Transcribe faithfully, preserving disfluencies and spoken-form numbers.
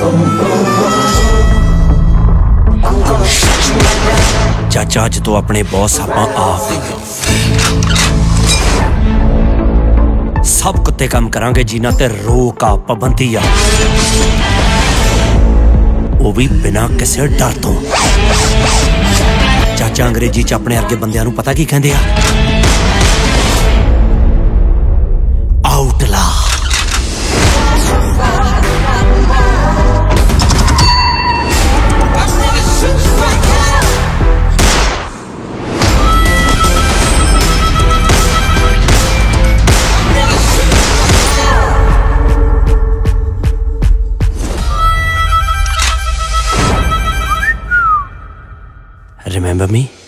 चाचा अज तो अपने बॉस आपां आप सब कुत्ते काम करांगे जिन्हां ते रोक आ पाबंदी आ, वो भी बिना किसी डर तो। चाचा अंग्रेजी च अपने अर्गे बंदियां नूं पता की कहंदे आ? आउटला। Remember me?